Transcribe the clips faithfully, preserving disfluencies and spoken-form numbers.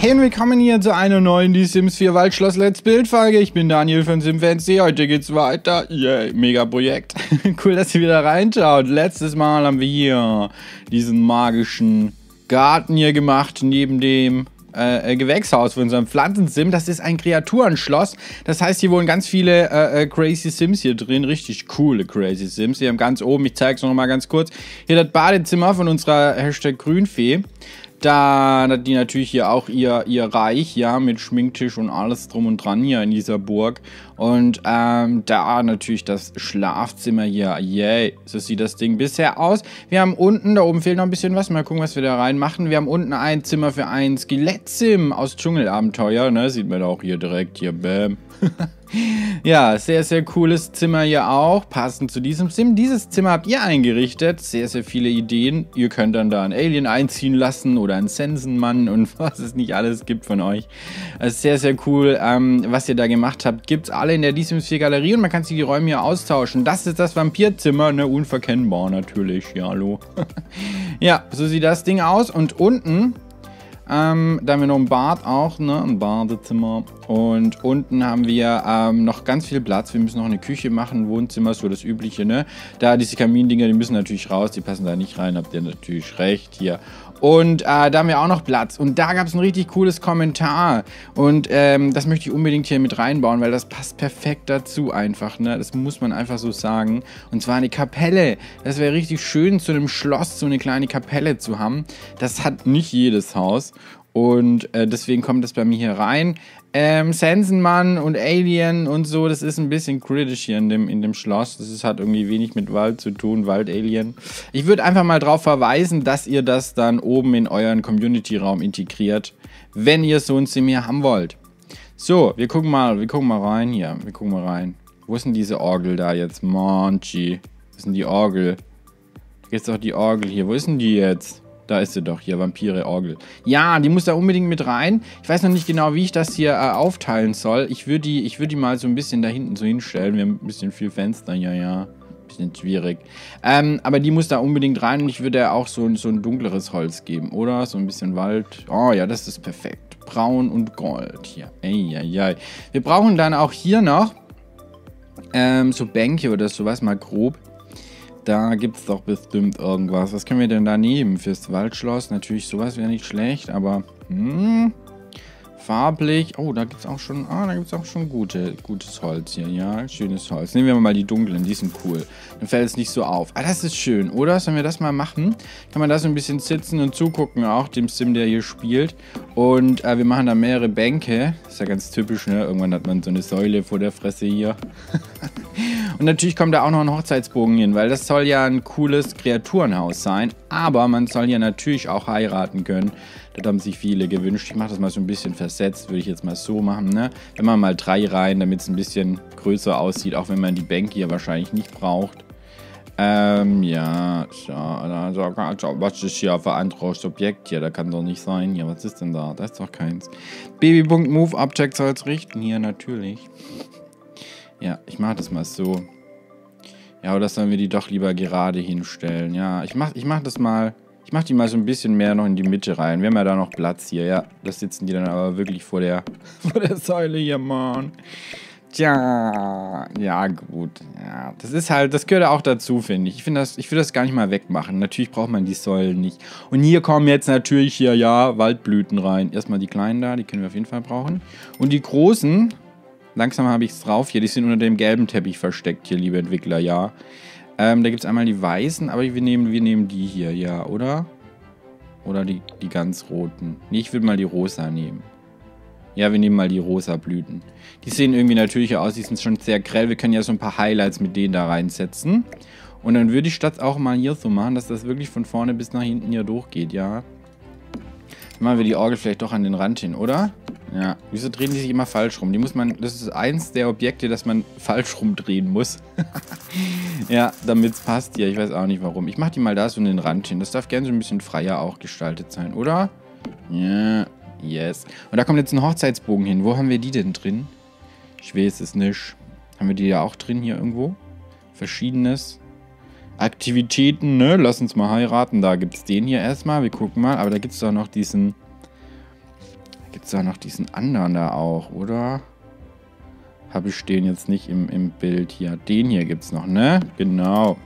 Hey und willkommen hier zu einer neuen Die Sims vier Waldschloss Let's Build Folge. Ich bin Daniel von SimFancy. Heute geht's weiter. Yay, mega Projekt. Cool, dass ihr wieder reinschaut. Letztes Mal haben wir hier diesen magischen Garten hier gemacht, neben dem äh, Gewächshaus für unseren Pflanzensim. Das ist ein Kreaturenschloss. Das heißt, hier wohnen ganz viele äh, äh, Crazy Sims hier drin. Richtig coole Crazy Sims. Hier haben ganz oben, ich zeige es noch mal ganz kurz, hier das Badezimmer von unserer Hashtag Grünfee. Da hat die natürlich hier auch ihr, ihr Reich, ja, mit Schminktisch und alles drum und dran hier in dieser Burg. Und ähm, da natürlich das Schlafzimmer hier. Yay, so sieht das Ding bisher aus. Wir haben unten, da oben fehlt noch ein bisschen was. Mal gucken, was wir da reinmachen. Wir haben unten ein Zimmer für ein Skelett-Sim aus Dschungelabenteuer. Ne, sieht man auch hier direkt, hier, bam. Ja, sehr, sehr cooles Zimmer hier auch, passend zu diesem Sim. Dieses Zimmer habt ihr eingerichtet, sehr, sehr viele Ideen. Ihr könnt dann da einen Alien einziehen lassen oder einen Sensenmann und was es nicht alles gibt von euch. Also sehr, sehr cool, ähm, was ihr da gemacht habt. Gibt's alle in der Die Sims vier Galerie und man kann sich die Räume hier austauschen. Das ist das Vampirzimmer, ne, unverkennbar natürlich, ja, hallo. Ja, so sieht das Ding aus und unten... Ähm, da haben wir noch ein Bad auch, ne, ein Badezimmer. Und unten haben wir ähm, noch ganz viel Platz. Wir müssen noch eine Küche machen, ein Wohnzimmer, so das Übliche, ne. Da diese Kamindinger, die müssen natürlich raus, die passen da nicht rein, habt ihr natürlich recht, hier. Und äh, da haben wir auch noch Platz. Und da gab es ein richtig cooles Kommentar. Und ähm, das möchte ich unbedingt hier mit reinbauen, weil das passt perfekt dazu einfach, ne? Das muss man einfach so sagen. Und zwar eine Kapelle. Das wäre richtig schön, zu einem Schloss so eine kleine Kapelle zu haben. Das hat nicht jedes Haus. Und äh, deswegen kommt das bei mir hier rein. Ähm, Sensenmann und Alien und so, das ist ein bisschen kritisch hier in dem, in dem Schloss. Das ist, hat irgendwie wenig mit Wald zu tun, Wald-Alien. Ich würde einfach mal darauf verweisen, dass ihr das dann oben in euren Community-Raum integriert, wenn ihr so ein Sim hier haben wollt. So, wir gucken mal, wir gucken mal rein hier. Wir gucken mal rein. Wo ist denn diese Orgel da jetzt? Monchi. Wo ist denn die Orgel? Da gibt es doch die Orgel hier. Wo ist denn die jetzt? Da ist sie doch, hier, Vampire-Orgel. Ja, die muss da unbedingt mit rein. Ich weiß noch nicht genau, wie ich das hier äh, aufteilen soll. Ich würde die, ich würd die mal so ein bisschen da hinten so hinstellen. Wir haben ein bisschen viel Fenster, ja, ja. Bisschen schwierig. Ähm, aber die muss da unbedingt rein und ich würde ja auch so, so ein dunkleres Holz geben, oder? So ein bisschen Wald. Oh ja, das ist perfekt. Braun und Gold hier. Eieiei. Wir brauchen dann auch hier noch ähm, so Bänke oder sowas, mal grob. Da gibt es doch bestimmt irgendwas. Was können wir denn da nehmen fürs Waldschloss? Natürlich, sowas wäre nicht schlecht, aber hm, farblich. Oh, da gibt es auch schon, ah, da gibt es auch schon gute, gutes Holz hier, ja, schönes Holz. Nehmen wir mal die dunklen, die sind cool. Dann fällt es nicht so auf. Ah, das ist schön, oder? Sollen wir das mal machen? Kann man da so ein bisschen sitzen und zugucken, auch dem Sim, der hier spielt. Und äh, wir machen da mehrere Bänke. Ist ja ganz typisch, ne? Irgendwann hat man so eine Säule vor der Fresse hier. Und natürlich kommt da auch noch ein Hochzeitsbogen hin, weil das soll ja ein cooles Kreaturenhaus sein. Aber man soll ja natürlich auch heiraten können. Das haben sich viele gewünscht. Ich mache das mal so ein bisschen versetzt, würde ich jetzt mal so machen, ne? Wenn man mal drei rein, damit es ein bisschen größer aussieht, auch wenn man die Bänke hier wahrscheinlich nicht braucht. Ähm, ja, also, was ist hier für ein anderes Objekt hier? Da kann doch nicht sein. Hier, was ist denn da? Da ist doch keins. Baby.move Object soll es richten. Hier, natürlich. Ja, ich mache das mal so. Ja, oder sollen wir die doch lieber gerade hinstellen? Ja, ich mach, ich mach das mal. Ich mach die mal so ein bisschen mehr noch in die Mitte rein. Wir haben ja da noch Platz hier. Ja, das sitzen die dann aber wirklich vor der, vor der Säule hier, Mann. Tja, ja, gut. Ja, das ist halt, das gehört auch dazu, finde ich. Ich finde das, ich will das gar nicht mal wegmachen. Natürlich braucht man die Säulen nicht. Und hier kommen jetzt natürlich hier, ja, Waldblüten rein. Erstmal die kleinen da, die können wir auf jeden Fall brauchen. Und die großen, langsam habe ich es drauf hier, die sind unter dem gelben Teppich versteckt hier, liebe Entwickler, ja. Ähm, da gibt es einmal die weißen, aber wir nehmen, wir nehmen die hier, ja, oder? Oder die, die ganz roten. Nee, ich würde mal die rosa nehmen. Ja, wir nehmen mal die rosa Blüten. Die sehen irgendwie natürlicher aus, die sind schon sehr grell. Wir können ja so ein paar Highlights mit denen da reinsetzen. Und dann würde ich das auch mal hier so machen, dass das wirklich von vorne bis nach hinten hier durchgeht, ja. Dann machen wir die Orgel vielleicht doch an den Rand hin, oder? Ja. Wieso drehen die sich immer falsch rum? Die muss man, das ist eins der Objekte, das man falsch rumdrehen muss. Ja, damit es passt hier. Ich weiß auch nicht warum. Ich mache die mal da so an den Rand hin. Das darf gerne so ein bisschen freier auch gestaltet sein, oder? Ja. Yes. Und da kommt jetzt ein Hochzeitsbogen hin. Wo haben wir die denn drin? Ich weiß es nicht. Haben wir die ja auch drin hier irgendwo? Verschiedenes. Aktivitäten, ne? Lass uns mal heiraten. Da gibt es den hier erstmal. Wir gucken mal. Aber da gibt es doch noch diesen... es da noch diesen anderen da auch, oder? Habe ich den jetzt nicht im, im Bild hier. Den hier gibt es noch, ne? Genau.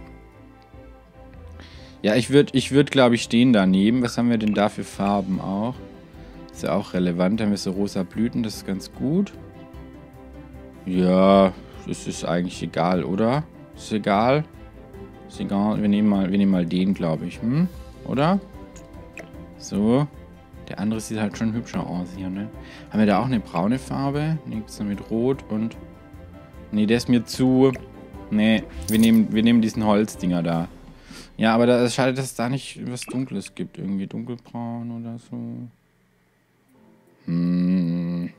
Ja, ich würde, ich würd, glaube ich, den da nehmen. Was haben wir denn da für Farben auch? Ist ja auch relevant. Da haben wir so rosa Blüten, das ist ganz gut. Ja, das ist eigentlich egal, oder? Ist egal. Ist egal. Wir nehmen mal, wir nehmen mal den, glaube ich. Hm? Oder? So. Der andere sieht halt schon hübscher aus hier, ne? Haben wir da auch eine braune Farbe? Ne, gibt es noch mit Rot und... Ne, der ist mir zu... Ne, wir nehmen, wir nehmen diesen Holzdinger da. Ja, aber da ist schade, dass es da nicht was Dunkles gibt. Irgendwie dunkelbraun oder so. Hm.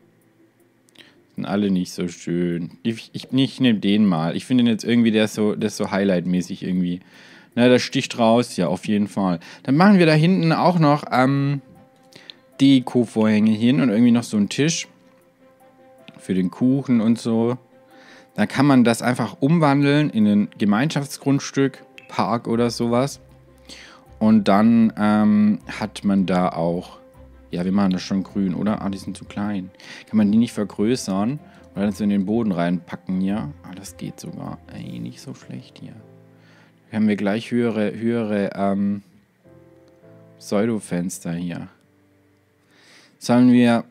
Sind alle nicht so schön. Ich, ich, ich nehme den mal. Ich finde den jetzt irgendwie, der ist so, der ist so Highlight-mäßig irgendwie. Na, der sticht raus, ja, auf jeden Fall. Dann machen wir da hinten auch noch ähm, Deko-Vorhänge hin und irgendwie noch so einen Tisch für den Kuchen und so. Dann kann man das einfach umwandeln in ein Gemeinschaftsgrundstück, Park oder sowas. Und dann ähm, hat man da auch, ja, wir machen das schon grün, oder? Ah, die sind zu klein. Kann man die nicht vergrößern oder dann so in den Boden reinpacken hier? Ah, das geht sogar. Ey, nicht so schlecht hier. Da haben wir gleich höhere, höhere ähm, Pseudo-Fenster hier. Sollen wir...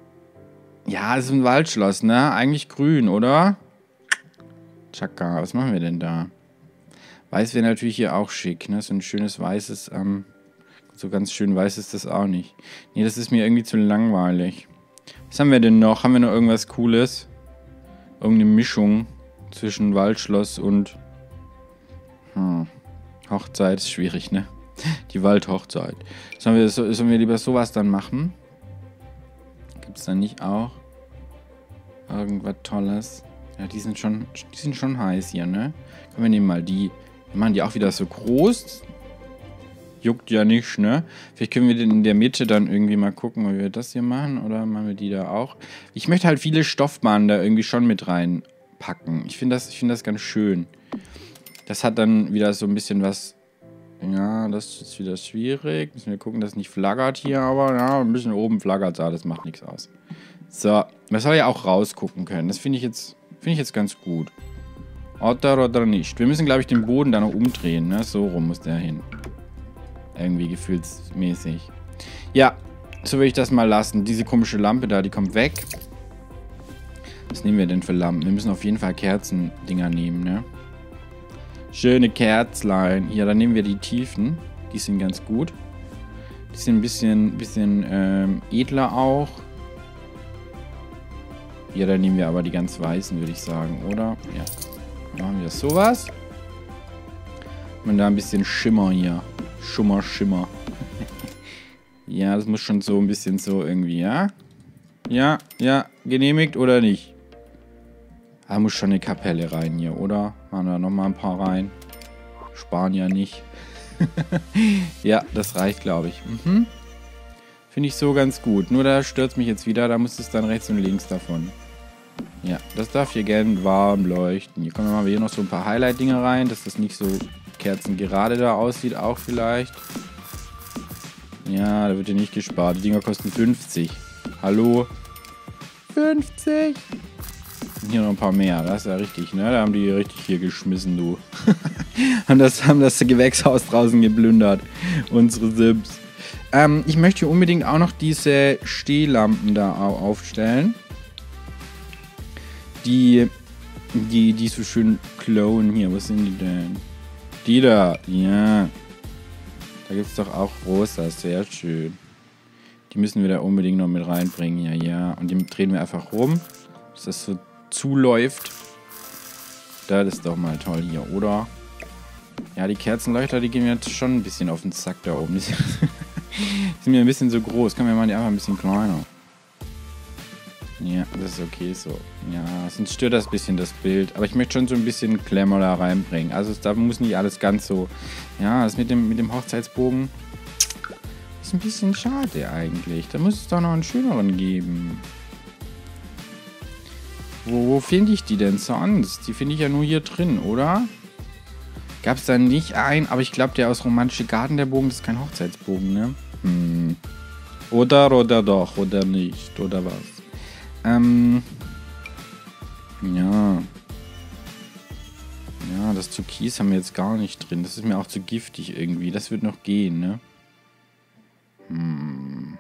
Ja, das ist ein Waldschloss, ne? Eigentlich grün, oder? Tschakka, was machen wir denn da? Weiß wäre natürlich hier auch schick, ne? So ein schönes weißes, ähm, so ganz schön weiß ist das auch nicht. Nee, das ist mir irgendwie zu langweilig. Was haben wir denn noch? Haben wir noch irgendwas Cooles? Irgendeine Mischung zwischen Waldschloss und hm, Hochzeit ist schwierig, ne? Die Waldhochzeit. Sollen wir, sollen wir lieber sowas dann machen? Gibt es da nicht auch irgendwas Tolles? Ja, die sind schon, die sind schon heiß hier, ne? Komm, wir nehmen mal die. Wir machen die auch wieder so groß. Juckt ja nicht, ne? Vielleicht können wir den in der Mitte dann irgendwie mal gucken, ob wir das hier machen. Oder machen wir die da auch? Ich möchte halt viele Stoffbahnen da irgendwie schon mit reinpacken. Ich finde das, ich finde das ganz schön. Das hat dann wieder so ein bisschen was... Ja, das ist wieder schwierig. Müssen wir gucken, dass es nicht flaggert hier, aber ja, ein bisschen oben flaggert da, das macht nichts aus. So, man soll ja auch rausgucken können. Das finde ich jetzt, finde ich jetzt ganz gut. Oder oder nicht. Wir müssen, glaube ich, den Boden da noch umdrehen, ne? So rum muss der hin. Irgendwie gefühlsmäßig. Ja, so will ich das mal lassen. Diese komische Lampe da, die kommt weg. Was nehmen wir denn für Lampen? Wir müssen auf jeden Fall Kerzendinger nehmen, ne? Schöne Kerzlein. Ja, dann nehmen wir die Tiefen. Die sind ganz gut. Die sind ein bisschen, bisschen ähm, edler auch. Ja, dann nehmen wir aber die ganz weißen, würde ich sagen, oder? Ja. Dann machen wir sowas. Und da ein bisschen Schimmer hier. Schummer, Schimmer. Ja, das muss schon so ein bisschen so irgendwie, ja? Ja, ja, genehmigt oder nicht? Da muss schon eine Kapelle rein hier, oder? Machen wir nochmal ein paar rein. Sparen ja nicht. Ja, das reicht, glaube ich. Mhm. Finde ich so ganz gut. Nur da stört es mich jetzt wieder. Da muss es dann rechts und links davon. Ja, das darf hier gerne warm leuchten. Hier kommen wir mal hier noch so ein paar Highlight-Dinge rein, dass das nicht so kerzengerade da aussieht. Auch vielleicht. Ja, da wird ja nicht gespart. Die Dinger kosten fünfzig. Hallo? fünfzig? Hier noch ein paar mehr, das ist ja richtig, ne? Da haben die richtig hier geschmissen, du. haben, das, haben das Gewächshaus draußen geplündert. Unsere Sims. Ähm, ich möchte hier unbedingt auch noch diese Stehlampen da aufstellen. Die, die, die so schön klonen hier. Was sind die denn? Die da, ja. Da gibt es doch auch rosa, sehr schön. Die müssen wir da unbedingt noch mit reinbringen hier, ja. Und die drehen wir einfach rum, dass das so zuläuft. Das ist doch mal toll hier, oder? Ja, die Kerzenleuchter, die gehen mir jetzt schon ein bisschen auf den Sack da oben. Die sind mir ein bisschen so groß. Können wir mal die einfach ein bisschen kleiner. Ja, das ist okay so. Ja, sonst stört das ein bisschen das Bild. Aber ich möchte schon so ein bisschen Glamour da reinbringen. Also da muss nicht alles ganz so... Ja, das mit dem, mit dem Hochzeitsbogen ist ein bisschen schade eigentlich. Da muss es doch noch einen schöneren geben. Wo, wo finde ich die denn sonst? Die finde ich ja nur hier drin, oder? Gab es da nicht einen? Aber ich glaube, der aus Romantische Garten, der Bogen, das ist kein Hochzeitsbogen, ne? Hm. Oder, oder doch, oder nicht, oder was? Ähm. Ja. Ja, das Türkis haben wir jetzt gar nicht drin. Das ist mir auch zu giftig irgendwie. Das wird noch gehen, ne? Hm.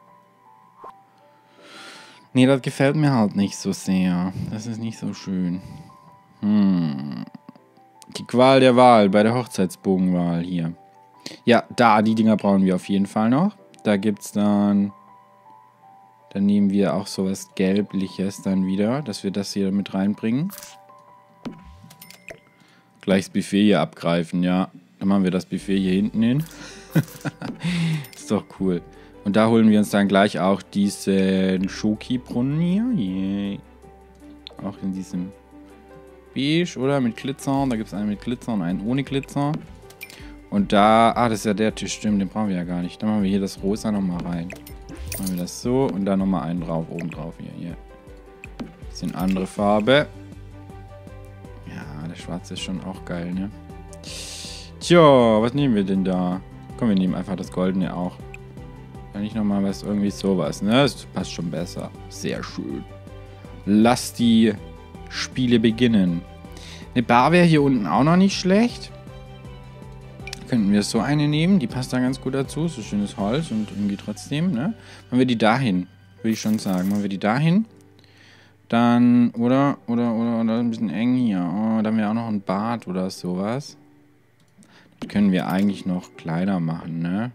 Nee, das gefällt mir halt nicht so sehr. Das ist nicht so schön. Hm. Die Qual der Wahl bei der Hochzeitsbogenwahl hier. Ja, da, die Dinger brauchen wir auf jeden Fall noch. Da gibt's dann... Dann nehmen wir auch sowas Gelbliches dann wieder, dass wir das hier mit reinbringen. Gleich das Buffet hier abgreifen, ja. Dann machen wir das Buffet hier hinten hin. Ist doch cool. Und da holen wir uns dann gleich auch diesen Schoki-Brunnen hier. Yeah. Auch in diesem Beige, oder? Mit Glitzer. Da gibt es einen mit Glitzer und einen ohne Glitzer. Und da... Ah, das ist ja der Tisch, stimmt. Den brauchen wir ja gar nicht. Dann machen wir hier das Rosa nochmal rein. Dann machen wir das so und dann nochmal einen drauf, oben drauf hier. hier. Bisschen andere Farbe. Ja, der Schwarze ist schon auch geil, ne? Tja, was nehmen wir denn da? Komm, wir nehmen einfach das Goldene auch. Kann ich nochmal was, irgendwie sowas, ne? Das passt schon besser. Sehr schön. Lass die Spiele beginnen. Eine Bar wäre hier unten auch noch nicht schlecht. Könnten wir so eine nehmen, die passt da ganz gut dazu. So schönes Holz und irgendwie trotzdem, ne? Machen wir die dahin, würde ich schon sagen. Machen wir die dahin. Dann, oder, oder, oder, oder ein bisschen eng hier. Oh, da haben wir auch noch ein Bad oder sowas. Das können wir eigentlich noch kleiner machen, ne?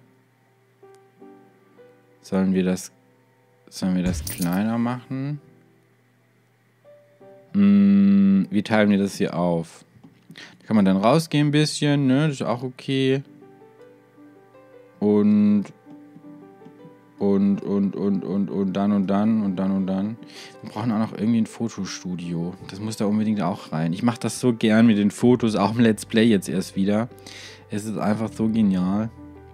Sollen wir das, sollen wir das kleiner machen? Hm, wie teilen wir das hier auf? Da kann man dann rausgehen ein bisschen, ne? Das ist auch okay. Und, und, und, und, und, und dann und dann und dann und dann. Wir brauchen auch noch irgendwie ein Fotostudio. Das muss da unbedingt auch rein. Ich mache das so gern mit den Fotos, auch im Let's Play jetzt erst wieder. Es ist einfach so genial.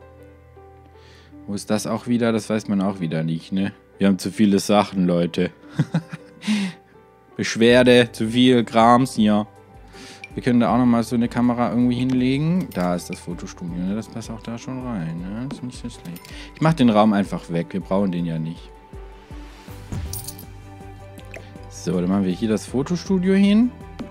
Wo ist das auch wieder? Das weiß man auch wieder nicht, ne? Wir haben zu viele Sachen, Leute. Beschwerde, zu viel Krams hier. Wir können da auch nochmal so eine Kamera irgendwie hinlegen. Da ist das Fotostudio, ne? Das passt auch da schon rein, ne? Das ist nicht so schlecht. Ich mach den Raum einfach weg. Wir brauchen den ja nicht. So, dann machen wir hier das Fotostudio hin.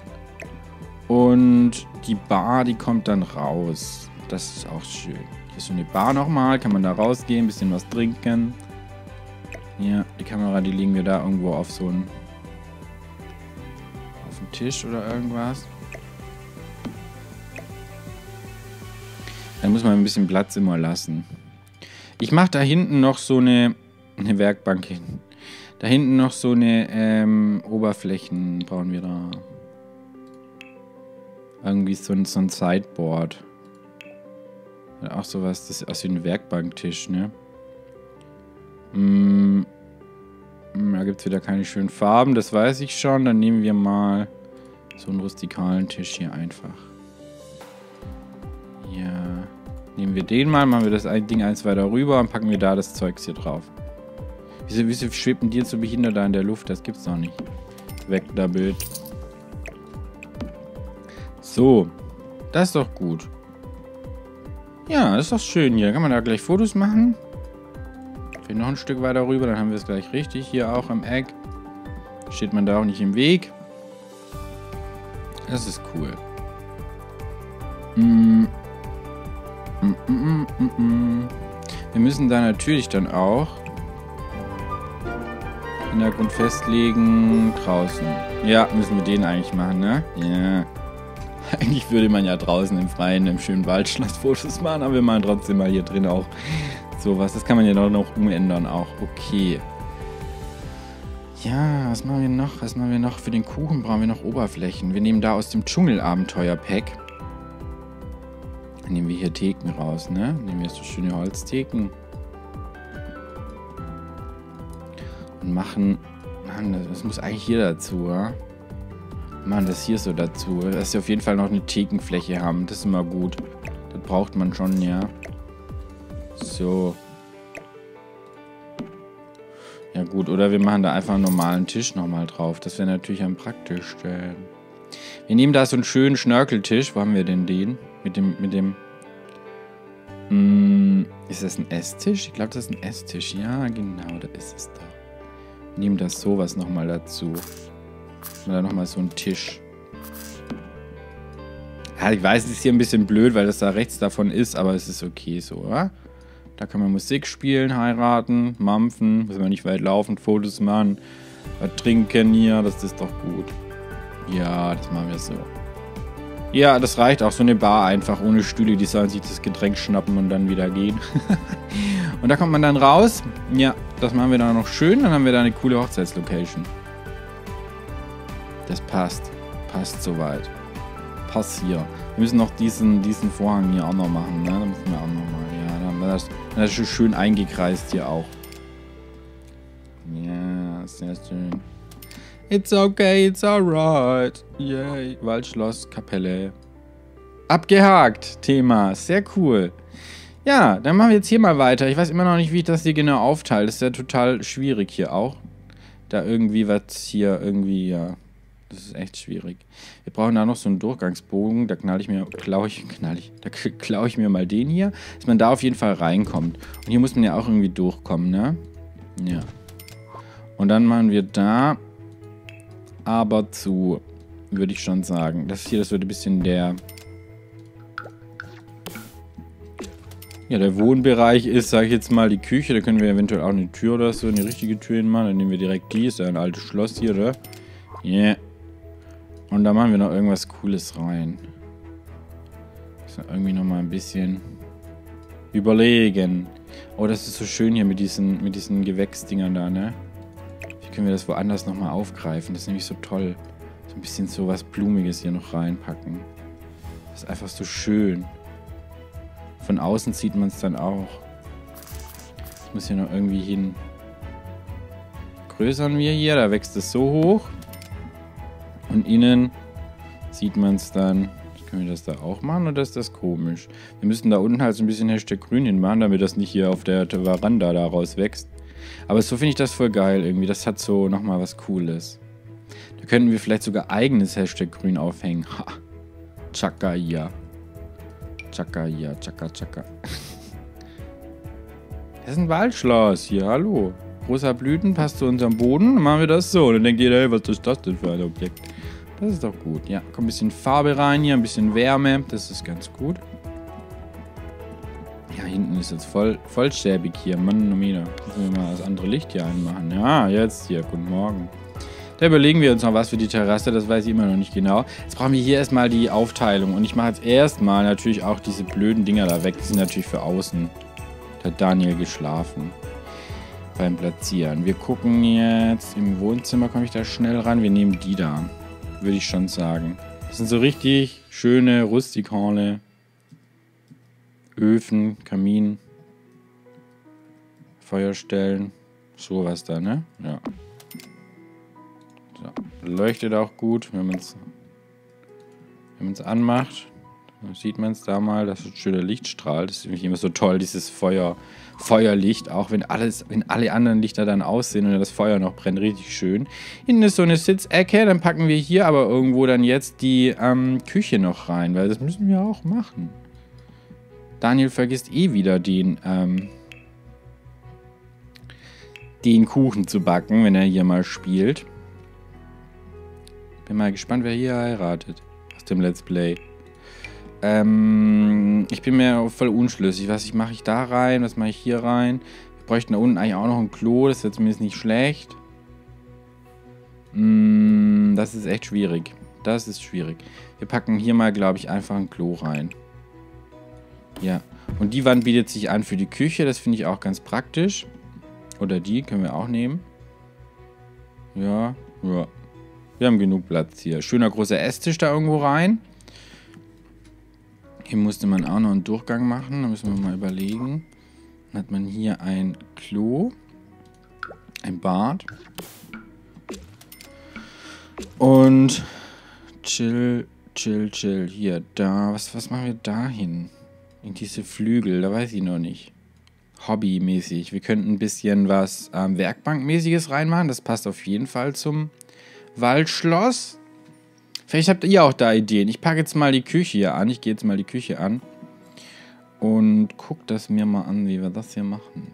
Und die Bar, die kommt dann raus. Das ist auch schön. Hier ist so eine Bar nochmal. Kann man da rausgehen, ein bisschen was trinken. Ja, die Kamera, die legen wir da irgendwo auf so einen... auf den Tisch oder irgendwas. Dann muss man ein bisschen Platz immer lassen. Ich mache da hinten noch so eine, eine Werkbank hin. Da hinten noch so eine ähm, Oberflächen brauchen wir da. Irgendwie so ein, so ein Sideboard. Auch sowas, das ist aus wie ein Werkbanktisch, ne? Mm, da gibt es wieder keine schönen Farben, das weiß ich schon. Dann nehmen wir mal so einen rustikalen Tisch hier einfach. Ja. Nehmen wir den mal, machen wir das Ding eins weiter rüber und packen wir da das Zeugs hier drauf. Wieso, wieso schwebt denn dir so behindert da in der Luft? Das gibt's doch nicht. Weg da, Bild. So. Das ist doch gut. Ja, das ist doch schön hier. Kann man da gleich Fotos machen? Vielleicht noch ein Stück weiter rüber, dann haben wir es gleich richtig. Hier auch im Eck. Steht man da auch nicht im Weg. Das ist cool. Mm. Mm, mm, mm, mm. Wir müssen da natürlich dann auch Hintergrund festlegen, draußen. Ja, müssen wir den eigentlich machen, ne? Ja. Eigentlich würde man ja draußen im Freien, im schönen Waldschloss Fotos machen, aber wir machen trotzdem mal hier drin auch sowas. Das kann man ja doch noch umändern auch. Okay. Ja, was machen wir noch? Was machen wir noch? Für den Kuchen brauchen wir noch Oberflächen. Wir nehmen da aus dem Dschungelabenteuer-Pack. Dann nehmen wir hier Theken raus, ne? Nehmen wir so schöne Holztheken. Und machen... Mann, das muss eigentlich hier dazu, ja? Machen das hier so dazu. Dass wir auf jeden Fall noch eine Thekenfläche haben. Das ist immer gut. Das braucht man schon, ja. So. Ja gut, oder wir machen da einfach einen normalen Tisch nochmal drauf. Das wäre natürlich am praktischsten. Wir nehmen da so einen schönen Schnörkeltisch. Wo haben wir denn den? Mit dem, mit dem... Mh, Ist das ein Esstisch? Ich glaube, das ist ein Esstisch. Ja, genau, da ist es doch. Nehmen das sowas nochmal dazu. Oder nochmal so ein Tisch. Ja, ich weiß, es ist hier ein bisschen blöd, weil das da rechts davon ist, aber es ist okay so, oder? Da kann man Musik spielen, heiraten, mampfen, muss man nicht weit laufen, Fotos machen, was trinken hier, das ist doch gut. Ja, das machen wir so. Ja, das reicht auch, so eine Bar einfach, ohne Stühle, die sollen sich das Getränk schnappen und dann wieder gehen. Und da kommt man dann raus. Ja, das machen wir dann noch schön, dann haben wir da eine coole Hochzeitslocation. Das passt. Passt soweit. Passt hier. Wir müssen noch diesen, diesen Vorhang hier auch noch machen, ne? Da müssen wir auch noch mal, ja, dann haben wir das, dann ist schon schön eingekreist hier auch. Ja, sehr schön. It's okay, it's alright. Yay. Waldschloss, Kapelle. Abgehakt, Thema. Sehr cool. Ja, dann machen wir jetzt hier mal weiter. Ich weiß immer noch nicht, wie ich das hier genau aufteile. Das ist ja total schwierig hier auch. Da irgendwie was hier irgendwie, ja. Das ist echt schwierig. Wir brauchen da noch so einen Durchgangsbogen. Da knall ich mir, klau ich, knall ich, da klaue ich mir mal den hier, dass man da auf jeden Fall reinkommt. Und hier muss man ja auch irgendwie durchkommen, ne? Ja. Und dann machen wir da aber zu, würde ich schon sagen. Das hier, das wird ein bisschen der, ja, der Wohnbereich ist, sage ich jetzt mal, die Küche. Da können wir eventuell auch eine Tür oder so, eine richtige Tür hinmachen. Dann nehmen wir direkt die. Ist ja ein altes Schloss hier, oder? Ja. Yeah. Und da machen wir noch irgendwas Cooles rein. So, irgendwie nochmal ein bisschen überlegen. Oh, das ist so schön hier mit diesen, mit diesen Gewächsdingern da, ne? Wie können wir das woanders nochmal aufgreifen? Das ist nämlich so toll. So ein bisschen so was Blumiges hier noch reinpacken. Das ist einfach so schön. Von außen sieht man es dann auch. Das muss hier noch irgendwie hin. Größern wir hier, da wächst es so hoch. Und innen sieht man es dann. Können wir das da auch machen oder ist das komisch? Wir müssen da unten halt so ein bisschen Hashtag grün hinmachen, damit das nicht hier auf der Veranda daraus wächst. Aber so finde ich das voll geil irgendwie. Das hat so nochmal was Cooles. Da könnten wir vielleicht sogar eigenes Hashtag grün aufhängen. Ha. Chaka ja. Chaka ja, chaka chaka. Das ist ein Waldschloss hier, hallo. Großer Blüten, passt zu unserem Boden. Dann machen wir das so. Und dann denkt jeder, hey, was ist das denn für ein Objekt? Das ist doch gut. Ja, kommt ein bisschen Farbe rein hier, ein bisschen Wärme. Das ist ganz gut. Ja, hinten ist jetzt voll, voll schäbig hier. Mann, Nomina. Müssen wir mal das andere Licht hier einmachen. Ja, jetzt hier. Guten Morgen. Da überlegen wir uns noch was für die Terrasse. Das weiß ich immer noch nicht genau. Jetzt brauchen wir hier erstmal die Aufteilung. Und ich mache jetzt erstmal natürlich auch diese blöden Dinger da weg. Die sind natürlich für außen. Da hat Daniel geschlafen. Beim Platzieren. Wir gucken jetzt im Wohnzimmer. Komme ich da schnell ran? Wir nehmen die da. Würde ich schon sagen. Das sind so richtig schöne rustikale Öfen, Kamin, Feuerstellen, sowas da, ne? Ja. So. Leuchtet auch gut, wenn man es wenn man es anmacht. Dann sieht man es da mal, dass es schöner Licht strahlt. Das ist nämlich immer so toll, dieses Feuer, Feuerlicht, auch wenn alles, wenn alle anderen Lichter dann aussehen und das Feuer noch brennt, richtig schön. Hinten ist so eine Sitzecke, dann packen wir hier aber irgendwo dann jetzt die ähm, Küche noch rein, weil das müssen wir auch machen. Daniel vergisst eh wieder den, ähm, den Kuchen zu backen, wenn er hier mal spielt. Bin mal gespannt, wer hier heiratet aus dem Let's Play. Ähm, ich bin mir voll unschlüssig. Was mache ich da rein? Was mache ich hier rein? Wir bräuchten da unten eigentlich auch noch ein Klo. Das wäre zumindest nicht schlecht. Mm, das ist echt schwierig. Das ist schwierig. Wir packen hier mal, glaube ich, einfach ein Klo rein. Ja. Und die Wand bietet sich an für die Küche. Das finde ich auch ganz praktisch. Oder die können wir auch nehmen. Ja. Ja. Wir haben genug Platz hier. Schöner großer Esstisch da irgendwo rein. Hier musste man auch noch einen Durchgang machen. Da müssen wir mal überlegen. Dann hat man hier ein Klo. Ein Bad. Und chill, chill, chill. Hier, da. Was, was machen wir da hin? In diese Flügel. Da weiß ich noch nicht. Hobbymäßig. Wir könnten ein bisschen was ähm, Werkbankmäßiges reinmachen. Das passt auf jeden Fall zum Waldschloss. Vielleicht habt ihr auch da Ideen. Ich packe jetzt mal die Küche hier an. Ich gehe jetzt mal die Küche an. Und guck das mir mal an, wie wir das hier machen.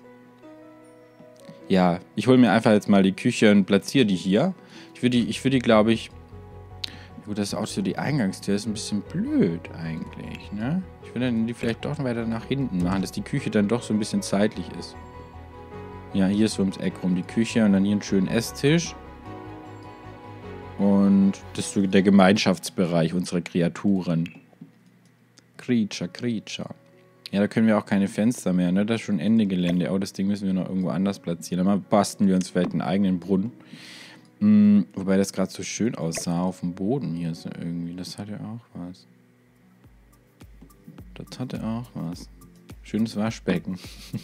Ja, ich hole mir einfach jetzt mal die Küche und platziere die hier. Ich würde die, ich würde die, glaube ich... Gut, das ist auch so die Eingangstür. Ist ein bisschen blöd eigentlich, ne? Ich würde dann die vielleicht doch weiter nach hinten machen, dass die Küche dann doch so ein bisschen zeitlich ist. Ja, hier ist so ums Eck rum die Küche und dann hier einen schönen Esstisch. Und das ist so der Gemeinschaftsbereich unserer Kreaturen. Creature, Creature. Ja, da können wir auch keine Fenster mehr, ne? Das ist schon Ende Gelände. Oh, das Ding müssen wir noch irgendwo anders platzieren. Dann basteln wir uns vielleicht einen eigenen Brunnen. Hm, wobei das gerade so schön aussah auf dem Boden hier so irgendwie. Das hatte auch was. Das hatte auch was. Schönes Waschbecken.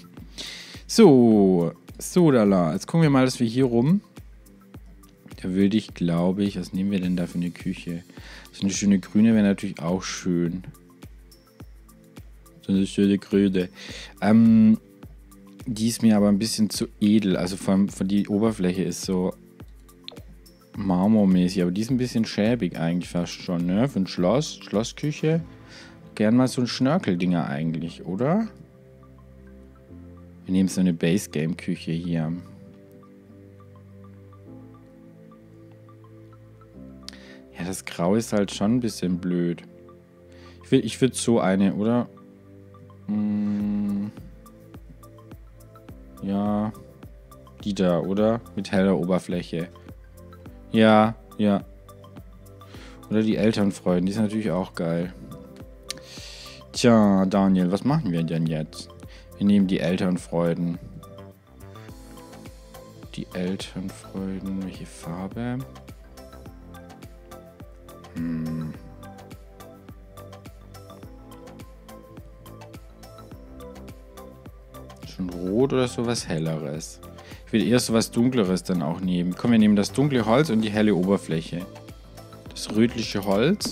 So, so da. Jetzt gucken wir mal, dass wir hier rum. Da würde ich, glaube ich, was nehmen wir denn da für eine Küche? So eine schöne grüne wäre natürlich auch schön. So eine schöne grüne. Ähm, die ist mir aber ein bisschen zu edel. Also von, von die Oberfläche ist so marmormäßig, aber die ist ein bisschen schäbig eigentlich fast schon, ne? Für ein Schloss, Schlossküche. Gern mal so ein Schnörkeldinger eigentlich, oder? Wir nehmen so eine Base-Game-Küche hier. Ja, das Grau ist halt schon ein bisschen blöd. Ich will, ich würde so eine, oder? Hm. Ja. Die da, oder? Mit heller Oberfläche. Ja, ja. Oder die Elternfreuden, die ist natürlich auch geil. Tja, Daniel, was machen wir denn jetzt? Wir nehmen die Elternfreuden. Die Elternfreuden, welche Farbe? Hm. Schon rot oder sowas Helleres? Ich will eher sowas Dunkleres dann auch nehmen. Komm, wir nehmen das dunkle Holz und die helle Oberfläche. Das rötliche Holz.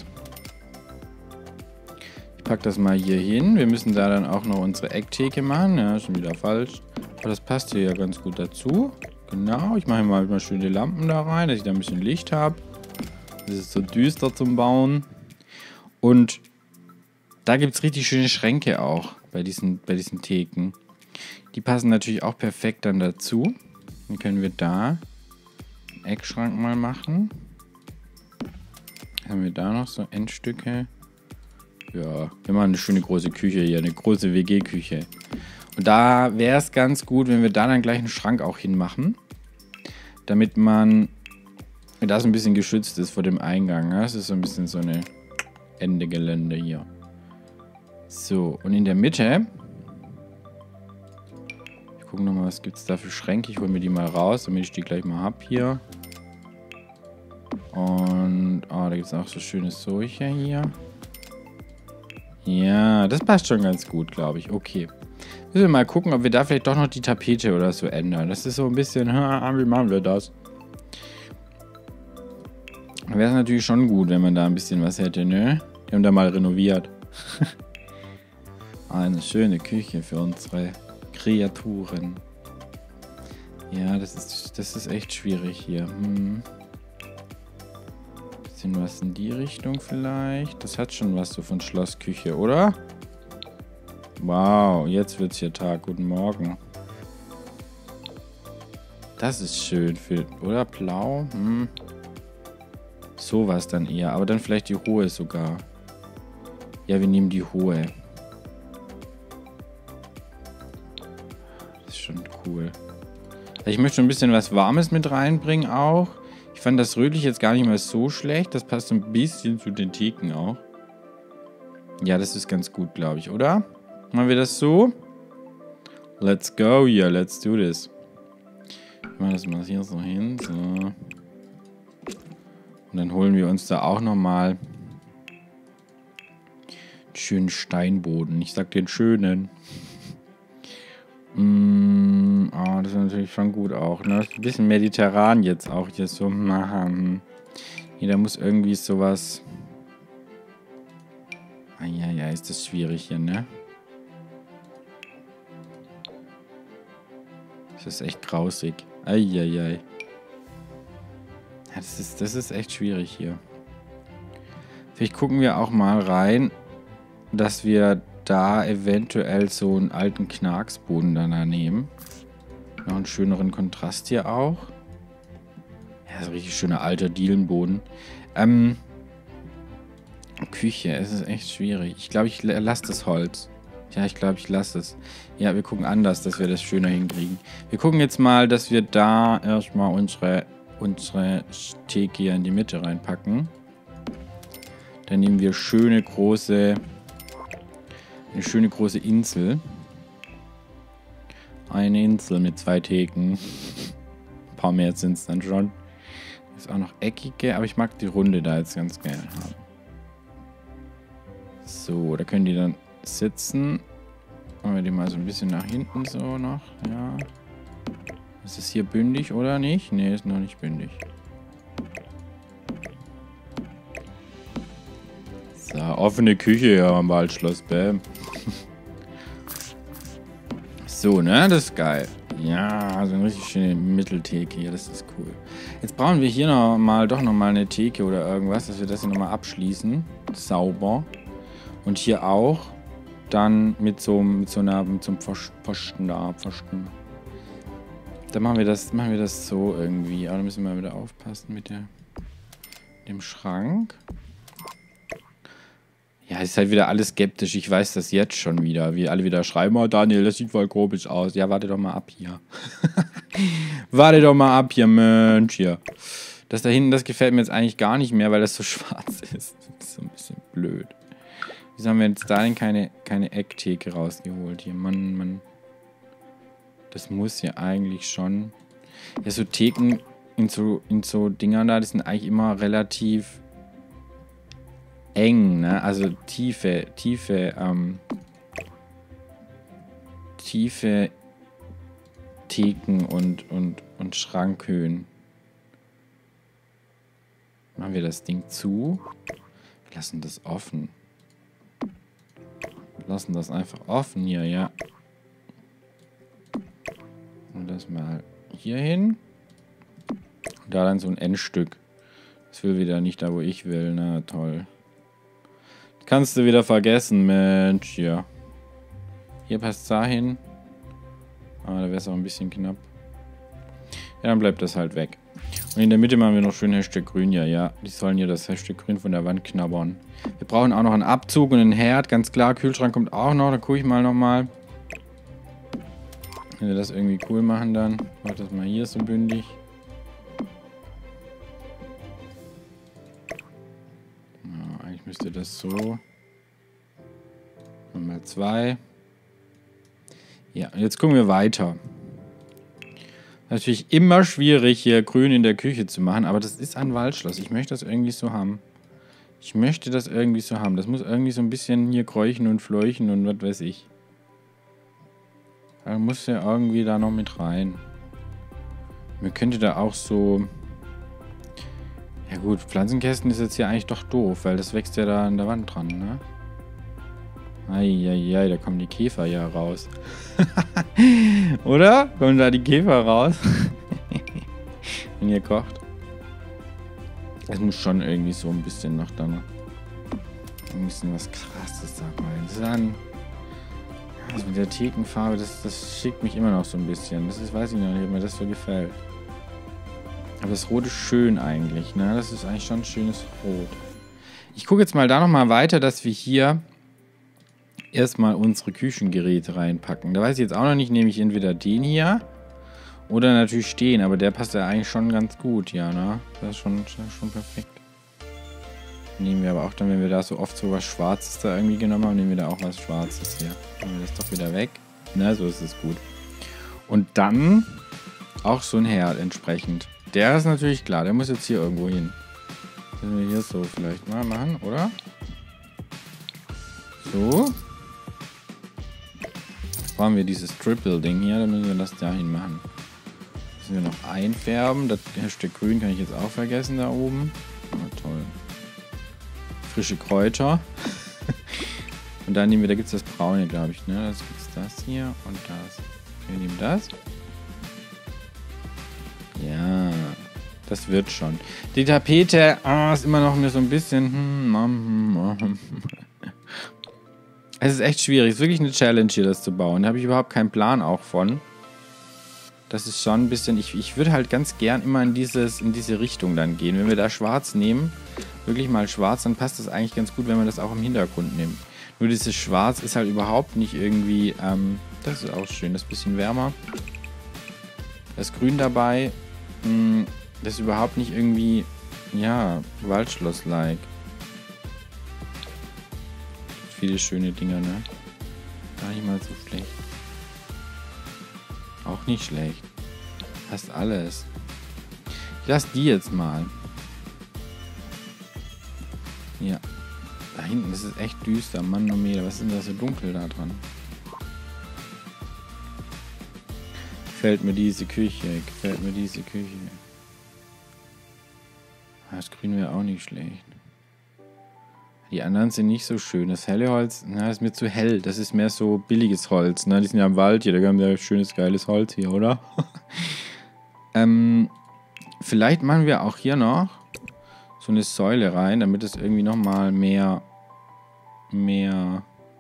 Ich packe das mal hier hin. Wir müssen da dann auch noch unsere Ecktheke machen. Ja, schon wieder falsch. Aber das passt hier ja ganz gut dazu. Genau, ich mache mal, mal schöne Lampen da rein, dass ich da ein bisschen Licht habe. Das ist so düster zum Bauen. Und da gibt es richtig schöne Schränke auch bei diesen, bei diesen Theken. Die passen natürlich auch perfekt dann dazu. Dann können wir da einen Eckschrank mal machen. Haben wir da noch so Endstücke? Ja, wir machen eine schöne große Küche hier, eine große W G-Küche. Und da wäre es ganz gut, wenn wir da dann gleich einen Schrank auch hinmachen. Damit man das ein bisschen geschützt ist vor dem Eingang. Das ist so ein bisschen so eine Ende Gelände hier. So, und in der Mitte... Ich gucke nochmal, was gibt es da für Schränke. Ich hole mir die mal raus, damit ich die gleich mal habe hier. Und, oh, da gibt es auch so schöne solche hier. Ja, das passt schon ganz gut, glaube ich. Okay. Müssen wir mal gucken, ob wir da vielleicht doch noch die Tapete oder so ändern. Das ist so ein bisschen, wie machen wir das? Wäre es natürlich schon gut, wenn man da ein bisschen was hätte, ne? Wir haben da mal renoviert. Eine schöne Küche für unsere Kreaturen. Ja, das ist, das ist echt schwierig hier. Hm. Bisschen was in die Richtung vielleicht. Das hat schon was so von Schlossküche, oder? Wow, jetzt wird's hier Tag. Guten Morgen. Das ist schön, für, oder? Blau? Hm. Sowas dann eher. Aber dann vielleicht die hohe sogar. Ja, wir nehmen die hohe. Das ist schon cool. Ich möchte schon ein bisschen was Warmes mit reinbringen auch. Ich fand das Rötliche jetzt gar nicht mal so schlecht. Das passt so ein bisschen zu den Theken auch. Ja, das ist ganz gut, glaube ich, oder? Machen wir das so? Let's go, yeah, let's do this. Ich mache das mal hier so hin. So. Und dann holen wir uns da auch nochmal einen schönen Steinboden. Ich sag den schönen. Mm, oh, das ist natürlich schon gut auch. Ne? Ein bisschen mediterran jetzt auch hier so machen. Hier, da muss irgendwie sowas... Ah, ja, ja, ist das schwierig hier, ne? Das ist echt grausig. Eieiei. Ja, das ist, das ist echt schwierig hier. Vielleicht gucken wir auch mal rein, dass wir da eventuell so einen alten Knacksboden dann nehmen. Noch einen schöneren Kontrast hier auch. Ja, so ein richtig schöner alter Dielenboden. Ähm, Küche, es ist echt schwierig. Ich glaube, ich lasse das Holz. Ja, ich glaube, ich lasse es. Ja, wir gucken anders, dass wir das schöner hinkriegen. Wir gucken jetzt mal, dass wir da erstmal unsere, unsere Theke hier in die Mitte reinpacken. Dann nehmen wir schöne große, eine schöne große Insel. Eine Insel mit zwei Theken. Ein paar mehr sind es dann schon. Ist auch noch eckige, aber ich mag die Runde da jetzt ganz gerne haben. So, da können die dann sitzen. Machen wir die mal so ein bisschen nach hinten so noch. Ja. Ist es hier bündig oder nicht? Ne, ist noch nicht bündig. So, offene Küche ja am Waldschloss, bam. So, ne? Das ist geil. Ja, so eine richtig schöne Mitteltheke hier, das ist cool. Jetzt brauchen wir hier noch mal, doch noch mal eine Theke oder irgendwas, dass wir das hier noch mal abschließen. Sauber. Und hier auch dann mit so, mit so einer, mit so einem Pfosten da, Pfosten. Dann machen wir das, machen wir das so irgendwie. Aber da müssen wir wieder aufpassen mit der, dem Schrank. Ja, ist halt wieder alles skeptisch. Ich weiß das jetzt schon wieder. Wie alle wieder schreiben, oh Daniel, das sieht voll komisch aus. Ja, warte doch mal ab hier. Warte doch mal ab hier, Mensch, hier. Das da hinten, das gefällt mir jetzt eigentlich gar nicht mehr, weil das so schwarz ist. Das ist so ein bisschen blöd. Wieso haben wir jetzt da denn keine, keine Ecktheke rausgeholt hier? Mann, Mann. Das muss ja eigentlich schon... Ja, so Theken in so, in so Dingern da, das sind eigentlich immer relativ... eng, ne? Also tiefe, tiefe, ähm, tiefe Theken und, und, und Schrankhöhen. Machen wir das Ding zu. Wir lassen das offen. Wir lassen das einfach offen hier, ja. Und das mal hier hin. Und da dann so ein Endstück. Das will wieder nicht da, wo ich will. Na toll. Kannst du wieder vergessen, Mensch. Ja. Hier passt es dahin. Aber da wäre es auch ein bisschen knapp. Ja, dann bleibt das halt weg. Und in der Mitte machen wir noch schön Hashtag Grün. Ja, ja. Die sollen hier das Hashtag Grün von der Wand knabbern. Wir brauchen auch noch einen Abzug und einen Herd. Ganz klar, Kühlschrank kommt auch noch. Da gucke ich mal nochmal. Wenn wir das irgendwie cool machen dann. Mach das mal hier so bündig. Müsste das so. Mal zwei. Ja, und jetzt gucken wir weiter. Natürlich immer schwierig, hier grün in der Küche zu machen, aber das ist ein Waldschloss. Ich möchte das irgendwie so haben. Ich möchte das irgendwie so haben. Das muss irgendwie so ein bisschen hier kräuchen und fleuchen und was weiß ich. Da muss ja irgendwie da noch mit rein. Man könnte da auch so... Ja gut, Pflanzenkästen ist jetzt hier eigentlich doch doof, weil das wächst ja da an der Wand dran, ne? Eieiei, da kommen die Käfer ja raus. Oder? Kommen da die Käfer raus? Wenn ihr kocht. Es muss schon irgendwie so ein bisschen noch da noch ein bisschen was Krasses da rein sein. Also mit der Thekenfarbe, das, das schickt mich immer noch so ein bisschen. Das ist, weiß ich noch nicht, ob mir das so gefällt. Aber das Rot ist schön eigentlich, ne? Das ist eigentlich schon ein schönes Rot. Ich gucke jetzt mal da nochmal weiter, dass wir hier erstmal unsere Küchengeräte reinpacken. Da weiß ich jetzt auch noch nicht, nehme ich entweder den hier oder natürlich stehen, aber der passt ja eigentlich schon ganz gut, ja, ne? Das ist schon, das ist schon perfekt. Nehmen wir aber auch dann, wenn wir da so oft so was Schwarzes da irgendwie genommen haben, nehmen wir da auch was Schwarzes hier. Nehmen wir das doch wieder weg. Na, so ist es gut. Und dann auch so ein Herd entsprechend. Der ist natürlich klar, der muss jetzt hier irgendwo hin. Das müssen wir hier so vielleicht mal machen, oder? So. Jetzt brauchen wir dieses Triple-Ding hier, dann müssen wir das dahin machen. Müssen wir noch einfärben. Das Stück Grün kann ich jetzt auch vergessen da oben. Oh, toll. Frische Kräuter. Und dann nehmen wir, da gibt es das Braune, glaube ich, ne? Das gibt es das hier und das. Wir nehmen das. Ja, das wird schon. Die Tapete ah, ist immer noch mir so ein bisschen... Hm, hm, hm. Es ist echt schwierig. Es ist wirklich eine Challenge hier, das zu bauen. Da habe ich überhaupt keinen Plan auch von. Das ist schon ein bisschen... Ich, ich würde halt ganz gern immer in, dieses, in diese Richtung dann gehen. Wenn wir da schwarz nehmen, wirklich mal schwarz, dann passt das eigentlich ganz gut, wenn man das auch im Hintergrund nimmt. Nur dieses Schwarz ist halt überhaupt nicht irgendwie... Ähm, das ist auch schön. Das ist ein bisschen wärmer. Das Grün dabei, mh, das ist überhaupt nicht irgendwie... Ja, Waldschloss-like. Viele schöne Dinger, ne? Gar nicht mal so schlecht. Auch nicht schlecht. Fast alles. Ich lasse die jetzt mal. Ja. Da hinten ist es echt düster. Manometer. Was ist denn das so dunkel da dran? Gefällt mir diese Küche. Gefällt mir diese Küche. Das Grün wäre auch nicht schlecht. Die anderen sind nicht so schön. Das helle Holz, na, ist mir zu hell. Das ist mehr so billiges Holz. Ne? Die sind ja im Wald hier. Da haben wir ja schönes, geiles Holz hier, oder? ähm, vielleicht machen wir auch hier noch so eine Säule rein, damit es irgendwie nochmal mehr... Mehr...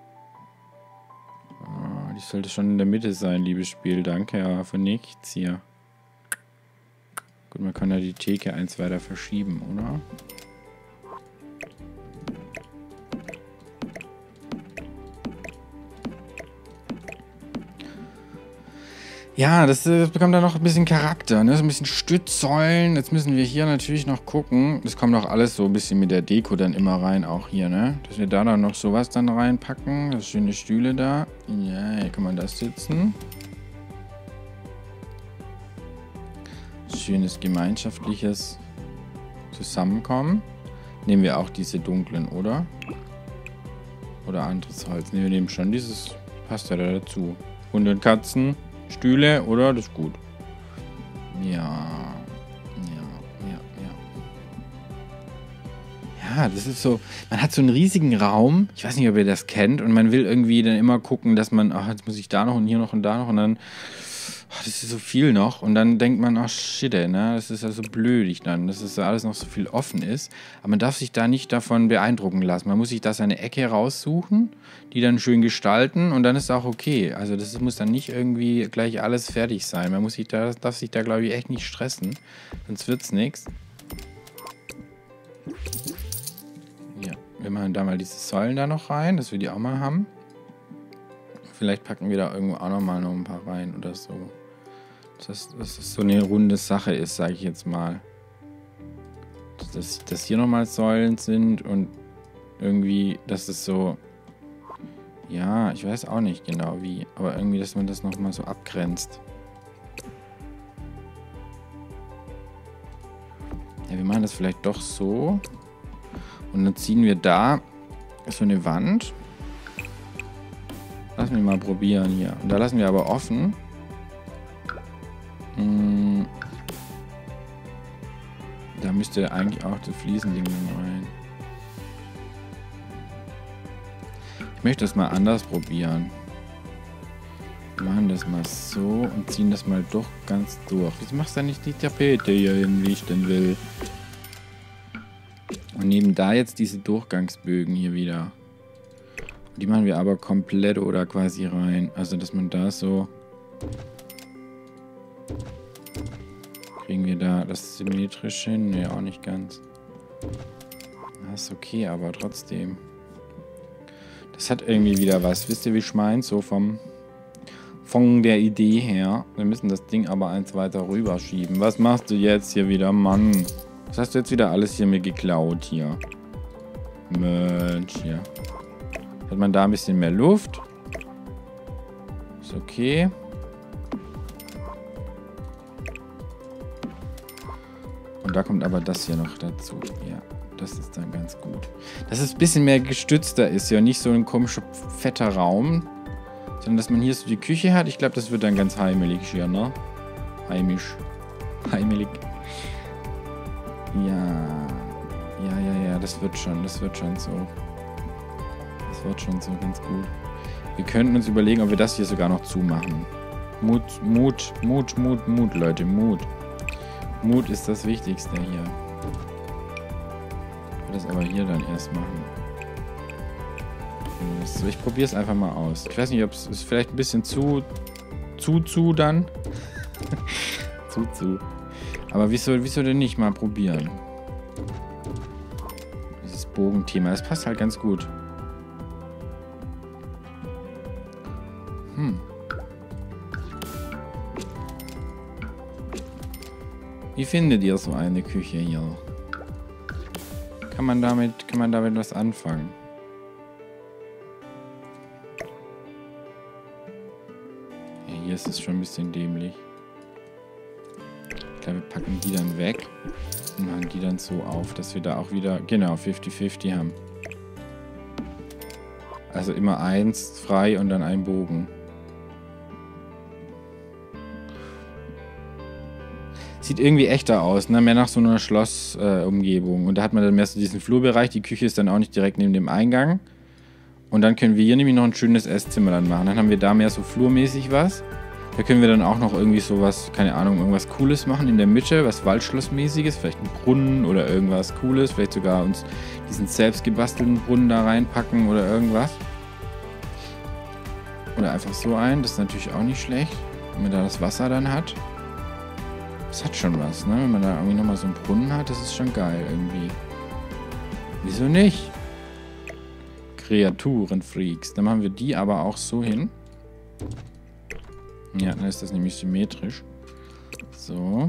Oh, die sollte schon in der Mitte sein, liebes Spiel. Danke, ja, für nichts hier. Gut, man kann ja die Theke eins weiter verschieben, oder? Ja, das, das bekommt dann noch ein bisschen Charakter, ne? So ein bisschen Stützsäulen. Jetzt müssen wir hier natürlich noch gucken. Das kommt auch alles so ein bisschen mit der Deko dann immer rein, auch hier, ne? Dass wir da dann noch sowas dann reinpacken. Das schöne Stühle da. Ja, hier kann man das sitzen. Schönes gemeinschaftliches Zusammenkommen. Nehmen wir auch diese dunklen, oder? Oder anderes Holz. Ne, wir nehmen schon dieses. Passt ja da dazu. Hunde und Katzen. Stühle, oder? Das ist gut. Ja. Ja, ja, ja. Ja, das ist so... Man hat so einen riesigen Raum. Ich weiß nicht, ob ihr das kennt. Und man will irgendwie dann immer gucken, dass man... Ach, jetzt muss ich da noch und hier noch und da noch. Und dann... Ach, das ist so viel noch. Und dann denkt man, ach shit, ey, ne? Das ist ja so blödig dann, dass das alles noch so viel offen ist. Aber man darf sich da nicht davon beeindrucken lassen. Man muss sich da seine Ecke raussuchen, die dann schön gestalten und dann ist auch okay. Also das muss dann nicht irgendwie gleich alles fertig sein. Man muss sich da, darf sich da, glaube ich, echt nicht stressen. Sonst wird's nichts. Ja, wir machen da mal diese Säulen da noch rein, dass wir die auch mal haben. Vielleicht packen wir da irgendwo auch noch mal noch ein paar rein oder so. Dass das so eine runde Sache ist, sage ich jetzt mal. Dass, dass hier nochmal Säulen sind und irgendwie, dass es so... Ja, ich weiß auch nicht genau wie, aber irgendwie, dass man das nochmal so abgrenzt. Ja, wir machen das vielleicht doch so. Und dann ziehen wir da so eine Wand. Lassen wir mal probieren hier. Und da lassen wir aber offen. Hm. Da müsste eigentlich auch das Fliesending rein. Ich möchte das mal anders probieren. Wir machen das mal so und ziehen das mal doch ganz durch. Wieso machst du da nicht die Tapete hier hin, wie ich denn will? Und nehmen da jetzt diese Durchgangsbögen hier wieder. Die machen wir aber komplett oder quasi rein. Also, dass man da so... Kriegen wir da das symmetrisch hin? Ne, auch nicht ganz. Das ist okay, aber trotzdem. Das hat irgendwie wieder was. Wisst ihr, wie ich meine? So vom... Von der Idee her. Wir müssen das Ding aber eins weiter rüberschieben. Was machst du jetzt hier wieder, Mann? Was hast du jetzt wieder alles hier mir geklaut hier? Mensch, hier. Hat man da ein bisschen mehr Luft. Ist okay. Und da kommt aber das hier noch dazu. Ja, das ist dann ganz gut. Dass es ein bisschen mehr gestützter ist. Ja, nicht so ein komischer, fetter Raum. Sondern dass man hier so die Küche hat. Ich glaube, das wird dann ganz heimelig hier, ne? Heimisch. Heimelig. Ja. Ja, ja, ja. Das wird schon. Das wird schon so. Das wird schon so ganz gut. Wir könnten uns überlegen, ob wir das hier sogar noch zumachen. Mut, Mut, Mut, Mut, Mut, Leute, Mut. Mut ist das Wichtigste hier. Ich will das aber hier dann erst machen. So, ich probiere es einfach mal aus. Ich weiß nicht, ob es ist vielleicht ein bisschen zu, zu, zu dann. zu, zu. Aber wieso, wieso denn nicht mal probieren? Dieses Bogenthema, das passt halt ganz gut. Hm. Wie findet ihr so eine Küche hier? Kann man damit, kann man damit was anfangen? Ja, hier ist es schon ein bisschen dämlich. Ich glaube, wir packen die dann weg und machen die dann so auf, dass wir da auch wieder, genau, fünfzig fünfzig haben. Also immer eins frei und dann ein Bogen. Sieht irgendwie echter aus, ne? Mehr nach so einer Schlossumgebung. Äh, und da hat man dann mehr so diesen Flurbereich. Die Küche ist dann auch nicht direkt neben dem Eingang. Und dann können wir hier nämlich noch ein schönes Esszimmer dann machen. Dann haben wir da mehr so flurmäßig was. Da können wir dann auch noch irgendwie sowas, keine Ahnung, irgendwas Cooles machen in der Mitte, was Waldschlossmäßiges. Vielleicht ein Brunnen oder irgendwas Cooles. Vielleicht sogar uns diesen selbst gebastelten Brunnen da reinpacken oder irgendwas. Oder einfach so ein. Das ist natürlich auch nicht schlecht, wenn man da das Wasser dann hat. Das hat schon was, ne? Wenn man da irgendwie nochmal so einen Brunnen hat, das ist schon geil irgendwie. Wieso nicht? Kreaturenfreaks. Dann machen wir die aber auch so hin. Ja, dann ist das nämlich symmetrisch. So.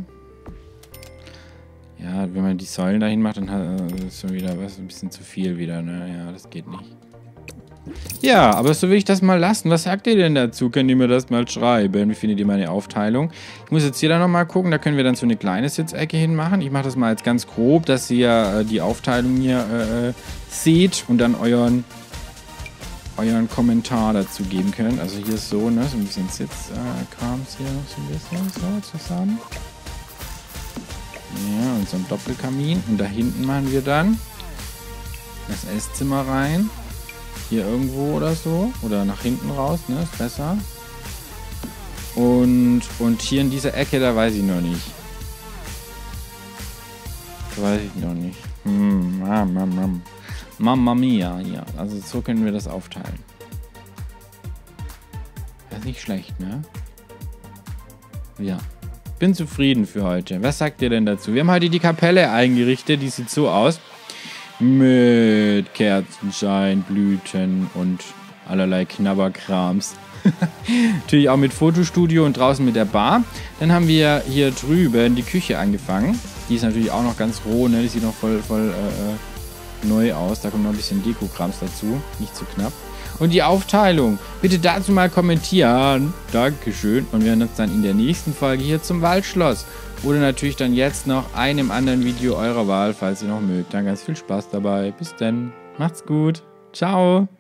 Ja, wenn man die Säulen dahin macht, dann hat es schon wieder was, ein bisschen zu viel wieder, ne? Ja, das geht nicht. Ja, aber so will ich das mal lassen. Was sagt ihr denn dazu? Könnt ihr mir das mal schreiben? Wie findet ihr meine Aufteilung? Ich muss jetzt hier dann nochmal gucken. Da können wir dann so eine kleine Sitzecke hinmachen. Ich mache das mal jetzt ganz grob, dass ihr äh, die Aufteilung hier äh, seht und dann euren, euren Kommentar dazu geben könnt. Also hier ist so, ne? So ein bisschen Sitzkrams äh, hier noch so ein bisschen so zusammen. Ja, und so ein Doppelkamin. Und da hinten machen wir dann das Esszimmer rein. Hier irgendwo oder so. Oder nach hinten raus, ne? Ist besser. Und, und hier in dieser Ecke, da weiß ich noch nicht. Da weiß ich noch nicht. Hm, Mama, Mama. Mamma mia, ja. Also so können wir das aufteilen. Das ist nicht schlecht, ne? Ja. Bin zufrieden für heute. Was sagt ihr denn dazu? Wir haben heute die Kapelle eingerichtet. Die sieht so aus. Mit Kerzenschein, Blüten und allerlei Knabberkrams. Natürlich auch mit Fotostudio und draußen mit der Bar. Dann haben wir hier drüben die Küche angefangen. Die ist natürlich auch noch ganz roh, ne? Die sieht noch voll, voll äh, neu aus. Da kommt noch ein bisschen Dekokrams dazu. Nicht zu knapp. Und die Aufteilung. Bitte dazu mal kommentieren. Dankeschön. Und wir hören uns dann in der nächsten Folge hier zum Waldschloss. Oder natürlich dann jetzt noch einem anderen Video eurer Wahl, falls ihr noch mögt. Dann ganz viel Spaß dabei. Bis dann. Macht's gut. Ciao.